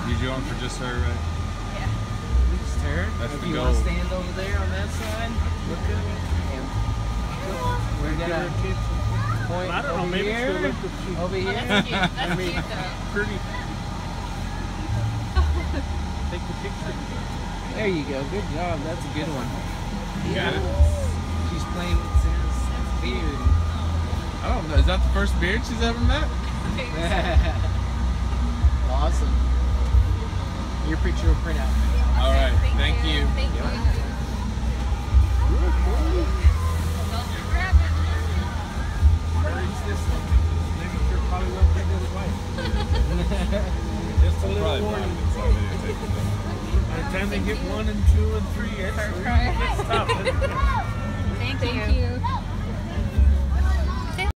You going for just her, right? Yeah. Just her. That's If the you goal. want to stand over there on that side, look at it. We're gonna point I don't know, over maybe it's here. gonna look good too. Over Oh, here. that's cute. That's cute though. Pretty. Take the picture. There you go. Good job. That's a good one. You got it. She's playing with Sarah's beard. I don't know. Is that the first beard she's ever met? Awesome. Your picture will print out. All right. Thank you. Thank you. Good, Don't grab it. Carries this one. Signature probably won't be this way. Just a little Probably warning. blind inside videotaping this. By the time they get 1 and 2 and 3, it's tough. Thank you.